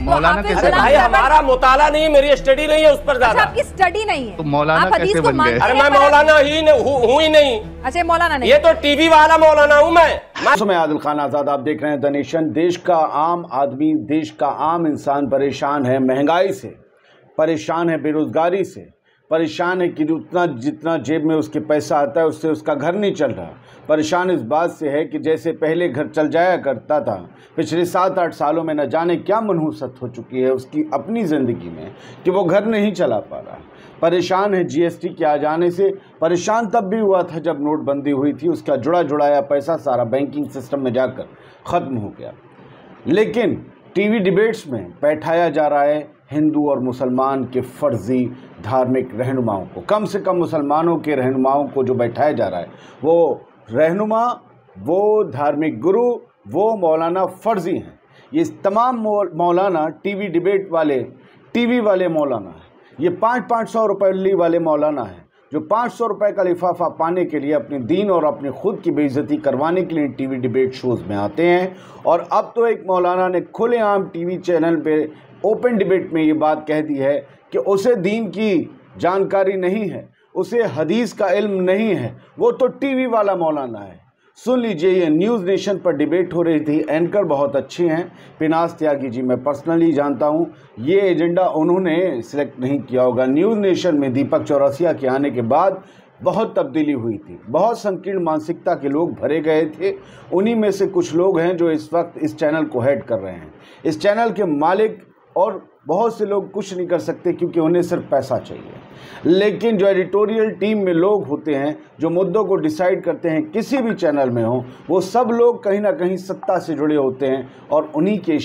मौलाना कैसे? भाई हमारा मुताला नहीं है, मेरी स्टडी नहीं है उस पर ज्यादा। आपकी स्टडी नहीं है तो मौलाना कैसे बन गए? अरे मैं मौलाना ही हूँ ही नहीं। अच्छा मौलाना नहीं, ये तो टीवी वाला मौलाना हूँ मैं आदिल खान आजाद, आप देख रहे हैं द नेशन। देश का आम आदमी, देश का आम इंसान परेशान है महंगाई से, परेशान है बेरोजगारी से, परेशान है कि उतना जितना जेब में उसके पैसा आता है उससे उसका घर नहीं चल रहा। परेशान इस बात से है कि जैसे पहले घर चल जाया करता था, पिछले 7-8 सालों में न जाने क्या मनहूसत हो चुकी है उसकी अपनी ज़िंदगी में कि वो घर नहीं चला पा रहा। परेशान है जीएसटी के आ जाने से। परेशान तब भी हुआ था जब नोटबंदी हुई थी, उसका जुड़ा जुड़ाया पैसा सारा बैंकिंग सिस्टम में जाकर ख़त्म हो गया। लेकिन टीवी डिबेट्स में बैठाया जा रहा है हिंदू और मुसलमान के फर्जी धार्मिक रहनुमाओं को। कम से कम मुसलमानों के रहनुमाओं को जो बैठाया जा रहा है, वो रहनुमा, वो धार्मिक गुरु, वो मौलाना फर्जी हैं। ये तमाम मौलाना टीवी डिबेट वाले, टीवी वाले मौलाना हैं। ये 500-500 रुपये वाले मौलाना हैं जो 500 रुपये का लिफाफा पाने के लिए अपने दीन और अपनी खुद की बेइज्जती करवाने के लिए टीवी डिबेट शोज़ में आते हैं। और अब तो एक मौलाना ने खुलेआम टीवी चैनल पे ओपन डिबेट में ये बात कह दी है कि उसे दीन की जानकारी नहीं है, उसे हदीस का इल्म नहीं है, वो तो टीवी वाला मौलाना है। सुन लीजिए, ये न्यूज़ नेशन पर डिबेट हो रही थी। एंकर बहुत अच्छे हैं, पिनास त्यागी जी, मैं पर्सनली जानता हूँ। ये एजेंडा उन्होंने सिलेक्ट नहीं किया होगा। न्यूज़ नेशन में दीपक चौरसिया के आने के बाद बहुत तब्दीली हुई थी, बहुत संकीर्ण मानसिकता के लोग भरे गए थे। उन्हीं में से कुछ लोग हैं जो इस वक्त इस चैनल को हेड कर रहे हैं। इस चैनल के मालिक और बहुत से लोग कुछ नहीं कर सकते क्योंकि उन्हें सिर्फ पैसा चाहिए। लेकिन जो एडिटोरियल टीम में लोग होते हैं, जो मुद्दों को डिसाइड करते हैं किसी भी चैनल में हो, वो सब लोग कहीं ना कहीं सत्ता से जुड़े होते हैं और उन्हीं के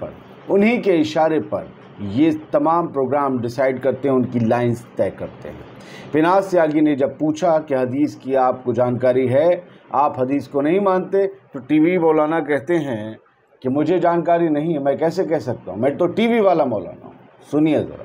इशारे पर ये तमाम प्रोग्राम डिसाइड करते हैं, उनकी लाइंस तय करते हैं। पिनास त्यागी ने जब पूछा कि हदीस की आपको जानकारी है, आप हदीस को नहीं मानते, तो टीवी मौलाना कहते हैं कि मुझे जानकारी नहीं है। मैं कैसे कह सकता हूँ, मैं तो टीवी वाला मौलाना हूँ। सुनिए जरा।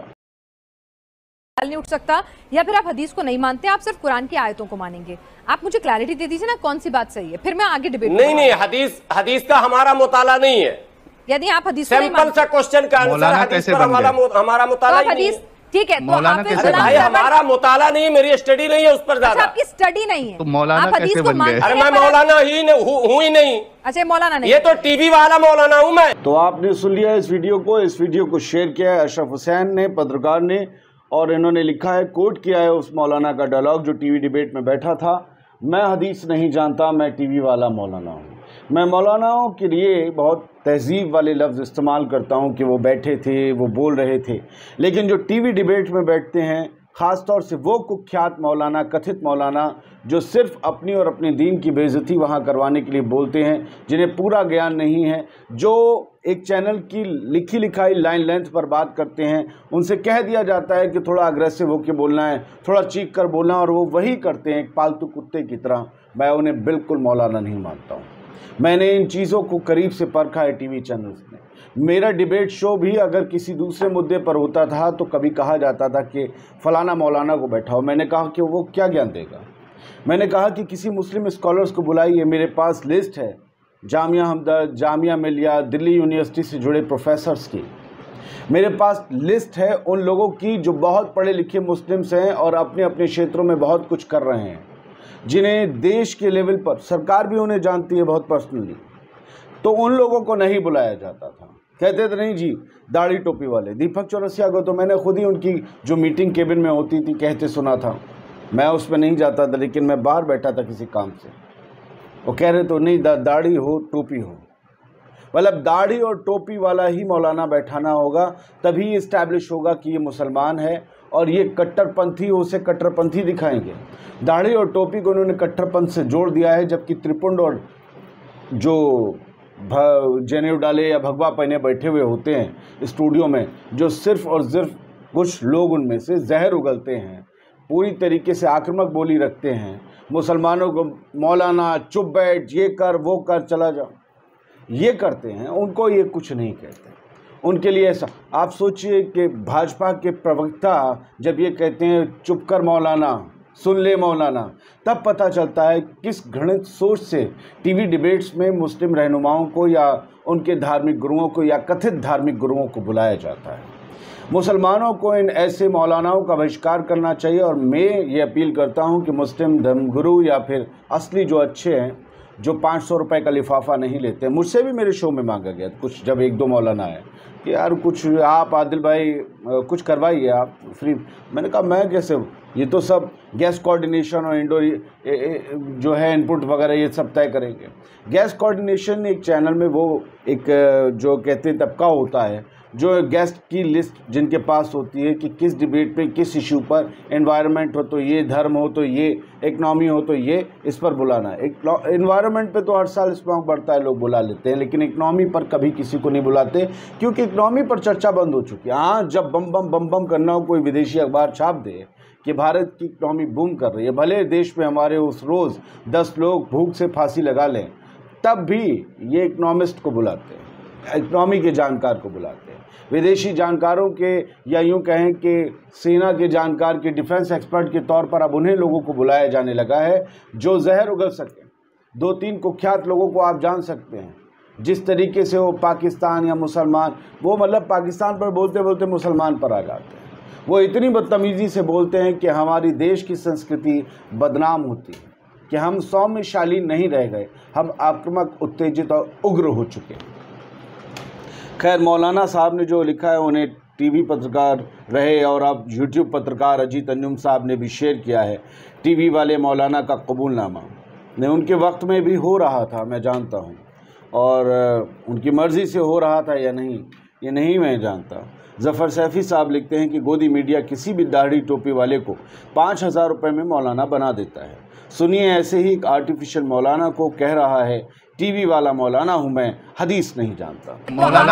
नहीं उठ सकता, या फिर आप हदीस को नहीं मानते, आप सिर्फ कुरान की आयतों को मानेंगे। आप मुझे क्लैरिटी दे दीजिए ना, कौन सी बात सही है, फिर मैं आगे डिबेट। नहीं, हदीस का हमारा मुताला नहीं है। यदि आप हदीस सिंपल सा क्वेश्चन का आंसर, हदीस पर हमारा मुताला नहीं है। ठीक है, तो भाई हमारा मुताला नहीं, मेरी स्टडी नहीं है उस पर ज्यादा। आपकी स्टडी नहीं है तो मौलाना कैसे बन गए? अरे मैं मौलाना ही हूँ ही नहीं। अच्छा मौलाना नहीं, ये तो टीवी वाला मौलाना हूँ मैं। तो आपने सुन लिया इस वीडियो को शेयर किया है अशरफ हुसैन ने, पत्रकार ने, और इन्होंने लिखा है, कोट किया है उस मौलाना का डायलॉग जो टीवी डिबेट में बैठा था। मैं हदीस नहीं जानता, मैं टीवी वाला मौलाना हूँ। मैं मौलानाओं के लिए बहुत तहजीब वाले लफ्ज़ इस्तेमाल करता हूँ कि वो बैठे थे, वो बोल रहे थे। लेकिन जो टीवी डिबेट में बैठते हैं, ख़ास तौर से वो कुख्यात मौलाना, कथित मौलाना, जो सिर्फ अपनी और अपने दीन की बेइज्जती वहाँ करवाने के लिए बोलते हैं, जिन्हें पूरा ज्ञान नहीं है, जो एक चैनल की लिखी लिखाई लाइन लेंथ पर बात करते हैं, उनसे कह दिया जाता है कि थोड़ा अग्रेसिव होकर बोलना है, थोड़ा चीख कर बोलना, और वो वही करते हैं एक पालतू कुत्ते की तरह। मैं उन्हें बिल्कुल मौलाना नहीं मानता हूँ। मैंने इन चीज़ों को करीब से परखा है टीवी चैनल्स में। मेरा डिबेट शो भी अगर किसी दूसरे मुद्दे पर होता था तो कभी कहा जाता था कि फ़लाना मौलाना को बैठाओ। मैंने कहा कि वो क्या ज्ञान देगा। मैंने कहा कि किसी मुस्लिम स्कॉलर्स को बुलाइए। मेरे पास लिस्ट है जामिया हमदर्द, जामिया मिलिया, दिल्ली यूनिवर्सिटी से जुड़े प्रोफेसर्स की। मेरे पास लिस्ट है उन लोगों की जो बहुत पढ़े लिखे मुस्लिम्स हैं और अपने अपने क्षेत्रों में बहुत कुछ कर रहे हैं, जिन्हें देश के लेवल पर सरकार भी उन्हें जानती है बहुत पर्सनली। तो उन लोगों को नहीं बुलाया जाता था। कहते थे नहीं जी, दाढ़ी टोपी वाले। दीपक चौरसिया को तो मैंने खुद ही उनकी जो मीटिंग केबिन में होती थी कहते सुना था। मैं उसमें नहीं जाता था, लेकिन मैं बाहर बैठा था किसी काम से। वो कह रहे तो नहीं, दाढ़ी हो टोपी हो, मतलब दाढ़ी और टोपी वाला ही मौलाना बैठाना होगा, तभी इस्टेब्लिश होगा कि ये मुसलमान है। और ये कट्टरपंथी हो, उसे कट्टरपंथी दिखाएंगे। दाढ़ी और टोपी को उन्होंने कट्टरपंथ से जोड़ दिया है, जबकि त्रिपुंड और जो जनेऊ डाले या भगवा पहने बैठे हुए होते हैं स्टूडियो में, जो सिर्फ और सिर्फ कुछ लोग उनमें से जहर उगलते हैं, पूरी तरीके से आक्रामक बोली रखते हैं, मुसलमानों को मौलाना चुप बैठ, ये कर वो कर, चला जाओ, ये करते हैं। उनको ये कुछ नहीं कहते। उनके लिए ऐसा, आप सोचिए कि भाजपा के प्रवक्ता जब ये कहते हैं चुप कर मौलाना, सुन ले मौलाना। तब पता चलता है किस घृणित सोच से टीवी डिबेट्स में मुस्लिम रहनुमाओं को या उनके धार्मिक गुरुओं को या कथित धार्मिक गुरुओं को बुलाया जाता है। मुसलमानों को इन ऐसे मौलानाओं का बहिष्कार करना चाहिए। और मैं ये अपील करता हूँ कि मुस्लिम धर्मगुरु या फिर असली जो अच्छे हैं, जो 500 रुपये का लिफाफा नहीं लेते, मुझसे भी मेरे शो में मांगा गया कुछ, जब 1-2 मौलाना आए कि यार कुछ आप आदिल भाई कुछ करवाइए आप फ्री। मैंने कहा मैं कैसे, ये तो सब गैस कोऑर्डिनेशन और जो है इनपुट वगैरह ये सब तय करेंगे। गैस कोऑर्डिनेशन एक चैनल में वो एक जो कहते हैं तबका होता है जो गेस्ट की लिस्ट जिनके पास होती है कि किस डिबेट पे किस इशू पर, एनवायरनमेंट हो तो ये, धर्म हो तो ये, इकनॉमी हो तो ये, इस पर बुलाना है। एनवायरनमेंट पे तो हर साल स्मॉग बढ़ता है, लोग बुला लेते हैं, लेकिन इकनॉमी पर कभी किसी को नहीं बुलाते क्योंकि इकनॉमी पर चर्चा बंद हो चुकी है। हाँ, जब बम बम करना हो, कोई विदेशी अखबार छाप दे कि भारत की इकनॉमी बूम कर रही है, भले देश में हमारे उस रोज़ 10 लोग भूख से फांसी लगा लें, तब भी ये इकनॉमिस्ट को बुलाते हैं, इकनॉमी के जानकार को बुलाते हैं। विदेशी जानकारों के या यूं कहें कि सेना के जानकार के डिफेंस एक्सपर्ट के तौर पर अब उन्हें लोगों को बुलाया जाने लगा है जो जहर उगल सके। 2-3 कुख्यात लोगों को आप जान सकते हैं, जिस तरीके से वो पाकिस्तान या मुसलमान, वो मतलब पाकिस्तान पर बोलते बोलते मुसलमान पर आ जाते हैं। वो इतनी बदतमीज़ी से बोलते हैं कि हमारी देश की संस्कृति बदनाम होती है, कि हम सौम्य शालीन नहीं रह गए, हम आक्रामक, उत्तेजित और उग्र हो चुके हैं। खैर, मौलाना साहब ने जो लिखा है, उन्हें टीवी पत्रकार रहे और अब यूट्यूब पत्रकार अजीत अंजुम साहब ने भी शेयर किया है। टीवी वाले मौलाना का कबूलनामा ने उनके वक्त में भी हो रहा था, मैं जानता हूँ, और उनकी मर्ज़ी से हो रहा था या नहीं ये नहीं मैं जानता। ज़फ़र सैफ़ी साहब लिखते हैं कि गोदी मीडिया किसी भी दाढ़ी टोपी वाले को 5000 रुपये में मौलाना बना देता है। सुनिए, ऐसे ही एक आर्टिफिशियल मौलाना को कह रहा है, टीवी वाला मौलाना हूं मैं, हदीस नहीं जानता। मौलाना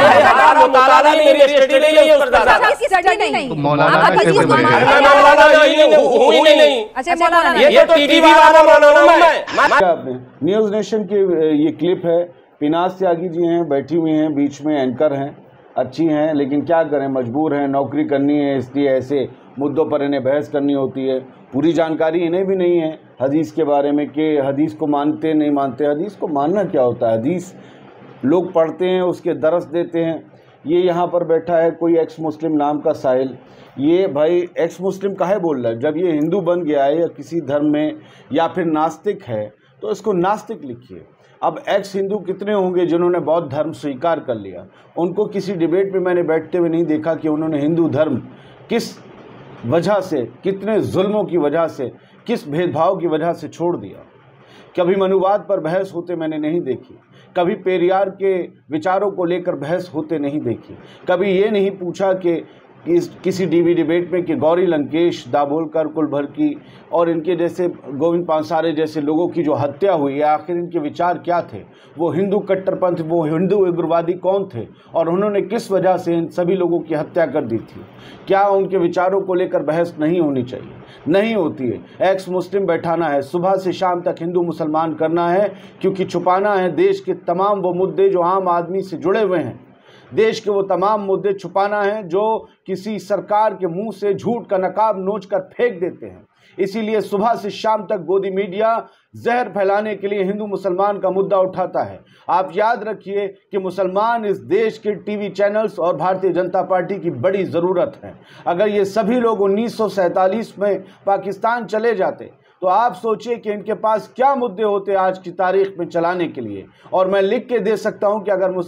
न्यूज़ नेशन की ये क्लिप है। पिनाज त्यागी जी हैं, बैठी हुई हैं, बीच में एंकर हैं, अच्छी हैं, लेकिन क्या करें, मजबूर हैं, नौकरी करनी है, इसलिए ऐसे मुद्दों पर इन्हें बहस करनी होती है। पूरी जानकारी इन्हें भी नहीं है हदीस के बारे में कि हदीस को मानते नहीं मानते। हदीस को मानना क्या होता है? हदीस लोग पढ़ते हैं, उसके दरस देते हैं। ये यहाँ पर बैठा है कोई एक्स मुस्लिम नाम का साहिल, ये भाई एक्स मुस्लिम काहे बोल रहा है? जब ये हिंदू बन गया है या किसी धर्म में या फिर नास्तिक है तो इसको नास्तिक लिखिए। अब एक्स हिंदू कितने होंगे जिन्होंने बौद्ध धर्म स्वीकार कर लिया? उनको किसी डिबेट में मैंने बैठते हुए नहीं देखा कि उन्होंने हिंदू धर्म किस वजह से, कितने जुल्मों की वजह से, किस भेदभाव की वजह से छोड़ दिया। कभी मनुवाद पर बहस होते मैंने नहीं देखी, कभी पेरियार के विचारों को लेकर बहस होते नहीं देखी, कभी ये नहीं पूछा कि किसी टीवी डिबेट में कि गौरी लंकेश, दाभोलकर, कुलभर्की और इनके जैसे गोविंद पानसारे जैसे लोगों की जो हत्या हुई है, आखिर इनके विचार क्या थे? वो हिंदू कट्टरपंथ, वो हिंदू उग्रवादी कौन थे और उन्होंने किस वजह से इन सभी लोगों की हत्या कर दी थी? क्या उनके विचारों को लेकर बहस नहीं होनी चाहिए? नहीं होती है। एक्स मुस्लिम बैठाना है, सुबह से शाम तक हिंदू मुसलमान करना है, क्योंकि छुपाना है देश के तमाम वो मुद्दे जो आम आदमी से जुड़े हुए हैं। देश के वो तमाम मुद्दे छुपाना है जो किसी सरकार के मुंह से झूठ का नकाब नोच कर फेंक देते हैं। इसीलिए सुबह से शाम तक गोदी मीडिया जहर फैलाने के लिए हिंदू मुसलमान का मुद्दा उठाता है। आप याद रखिए कि मुसलमान इस देश के टीवी चैनल्स और भारतीय जनता पार्टी की बड़ी ज़रूरत है। अगर ये सभी लोग 1947 में पाकिस्तान चले जाते तो आप सोचिए कि इनके पास क्या मुद्दे होते आज की तारीख में चलाने के लिए। और मैं लिख के दे सकता हूं कि अगर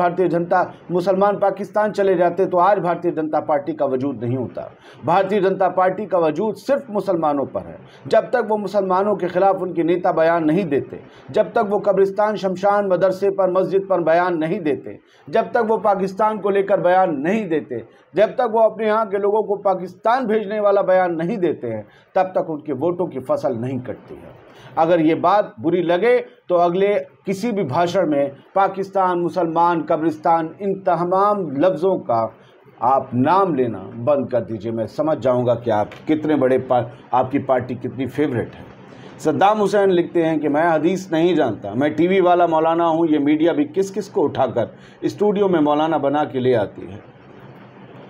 मुसलमान पाकिस्तान चले जाते तो आज भारतीय जनता पार्टी का वजूद नहीं होता। भारतीय जनता पार्टी का वजूद सिर्फ मुसलमानों पर है। जब तक वो मुसलमानों के खिलाफ उनके नेता बयान नहीं देते, जब तक वो कब्रिस्तान, शमशान, मदरसे पर, मस्जिद पर बयान नहीं देते, जब तक वो पाकिस्तान को लेकर बयान नहीं देते, जब तक वो अपने यहाँ के लोगों को पाकिस्तान भेजने वाला बयान नहीं देते हैं, तब तक उनके वोटों की फसल नहीं कटती है। अगर ये बात बुरी लगे तो अगले किसी भी भाषण में पाकिस्तान, मुसलमान, कब्रिस्तान, इन तमाम लफ्ज़ों का आप नाम लेना बंद कर दीजिए। मैं समझ जाऊंगा कि आप कितने बड़े आपकी पार्टी कितनी फेवरेट है। सद्दाम हुसैन लिखते हैं कि मैं हदीस नहीं जानता, मैं टीवी वाला मौलाना हूँ। ये मीडिया भी किस किस को उठाकर स्टूडियो में मौलाना बना के ले आती है।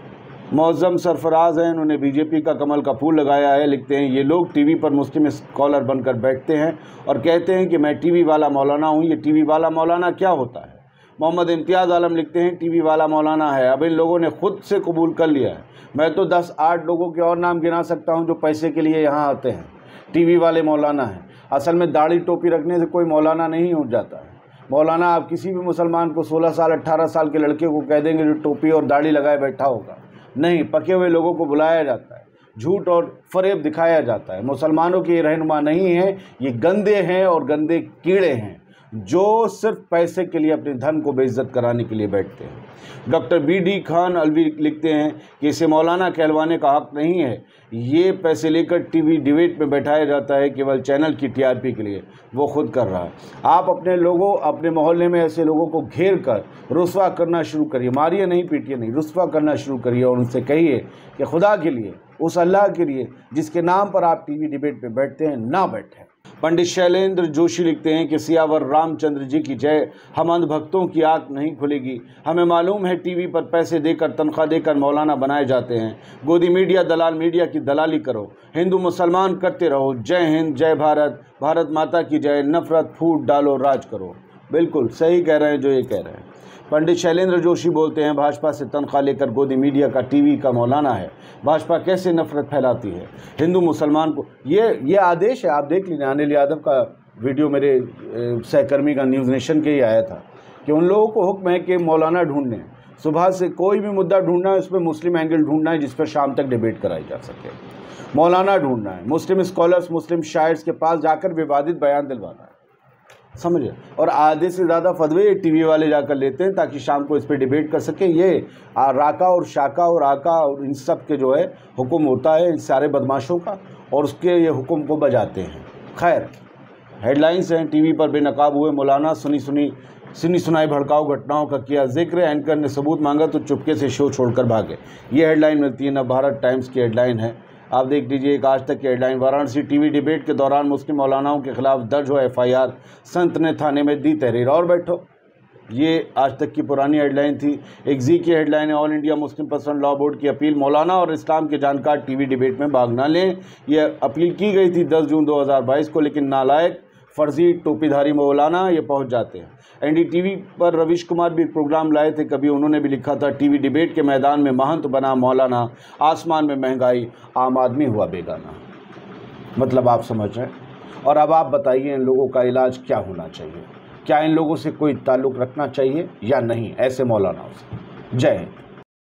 मौज़म सरफराज हैं, उन्होंने बीजेपी का कमल का फूल लगाया है। लिखते हैं ये लोग टीवी पर मुस्लिम स्कॉलर बनकर बैठते हैं और कहते हैं कि मैं टीवी वाला मौलाना हूँ। ये टीवी वाला मौलाना क्या होता है? मोहम्मद इम्तियाज़ आलम लिखते हैं टीवी वाला मौलाना है, अब इन लोगों ने खुद से कबूल कर लिया है। मैं तो 10-8 लोगों के और नाम गिना सकता हूँ जो पैसे के लिए यहाँ आते हैं, टीवी वाले मौलाना हैं। असल में दाढ़ी टोपी रखने से कोई मौलाना नहीं हो जाता है। मौलाना आप किसी भी मुसलमान को 16 साल 18 साल के लड़के को कह देंगे जो टोपी और दाढ़ी लगाए बैठा होगा। नहीं, पके हुए लोगों को बुलाया जाता है, झूठ और फरेब दिखाया जाता है। मुसलमानों के ये रहनुमा नहीं है, ये गंदे हैं और गंदे कीड़े हैं जो सिर्फ पैसे के लिए अपने धन को बेइज्जत कराने के लिए बैठते हैं। डॉक्टर BD खान अलवी लिखते हैं कि इसे मौलाना कहलवाने का हक नहीं है, ये पैसे लेकर टीवी डिबेट में बैठाया जाता है केवल चैनल की TRP के लिए, वो खुद कर रहा है। आप अपने लोगों, अपने मोहल्ले में ऐसे लोगों को घेर कर रुस्वा करना शुरू करिए, मारिए नहीं, पीटिए नहीं, रुस्वा करना शुरू करिए और उनसे कहिए कि खुदा के लिए, उस अल्लाह के लिए जिसके नाम पर आप टीवी डिबेट में बैठते हैं, ना बैठें। पंडित शैलेंद्र जोशी लिखते हैं कि सियावर रामचंद्र जी की जय, हम अंधभक्तों की आंख नहीं खुलेगी। हमें मालूम है टीवी पर पैसे देकर, तनख्वाह देकर मौलाना बनाए जाते हैं। गोदी मीडिया, दलाल मीडिया की दलाली करो, हिंदू मुसलमान करते रहो। जय हिंद, जय भारत, भारत माता की जय, नफरत फूट डालो, राज करो। बिल्कुल सही कह रहे हैं जो ये कह रहे हैं। पंडित शैलेंद्र जोशी बोलते हैं भाजपा से तनख्वाह लेकर गोदी मीडिया का टीवी का मौलाना है। भाजपा कैसे नफरत फैलाती है हिंदू मुसलमान को। ये आदेश है, आप देख लीजिए। अनिल यादव का वीडियो मेरे सहकर्मी का न्यूज़ नेशन के ही आया था कि उन लोगों को हुक्म है कि मौलाना ढूंढने, सुबह से कोई भी मुद्दा ढूंढना है, उस पर मुस्लिम एंगल ढूंढना है जिस पर शाम तक डिबेट कराई जा सके। मौलाना ढूंढना है, मुस्लिम स्कॉलर्स, मुस्लिम शायर्स के पास जाकर विवादित बयान दिलवाना है, समझे। और आधे से ज़्यादा फतवे टीवी वाले जाकर लेते हैं ताकि शाम को इस पर डिबेट कर सकें। ये राका और शाका और आका और इन सब के जो है हुक्म होता है इन सारे बदमाशों का, और उसके ये हुक्म को बजाते हैं। खैर, हेडलाइंस हैं, टीवी पर बेनकाब हुए मौलाना, सुनी सुनाई भड़काऊ घटनाओं का किया जिक्र, एंकर ने सबूत मांगा तो चुपके से शो छोड़कर भागे। ये हेडलाइन मिलती है नवभारत टाइम्स की हेडलाइन है। आप देख लीजिए एक आज तक की हेडलाइन, वाराणसी टीवी डिबेट के दौरान मुस्लिम मौलानाओं के खिलाफ दर्ज हो FIR, संत ने थाने में दी तहरीर। और बैठो, ये आज तक की पुरानी हेडलाइन थी। एक जी की हेडलाइन है, All India Muslim Personal Law Board की अपील, मौलाना और इस्लाम के जानकार टीवी डिबेट में भाग न लें। यह अपील की गई थी 10 जून 2022 को, लेकिन नालायक फर्जी टोपीधारी मौलाना ये पहुंच जाते हैं। NDTV पर रविश कुमार भी प्रोग्राम लाए थे, कभी उन्होंने भी लिखा था टीवी डिबेट के मैदान में महंत बना मौलाना, आसमान में महंगाई, आम आदमी हुआ बेगाना। मतलब आप समझ रहे हैं। और अब आप बताइए इन लोगों का इलाज क्या होना चाहिए? क्या इन लोगों से कोई ताल्लुक़ रखना चाहिए या नहीं, ऐसे मौलानाओं से? जय हिंद।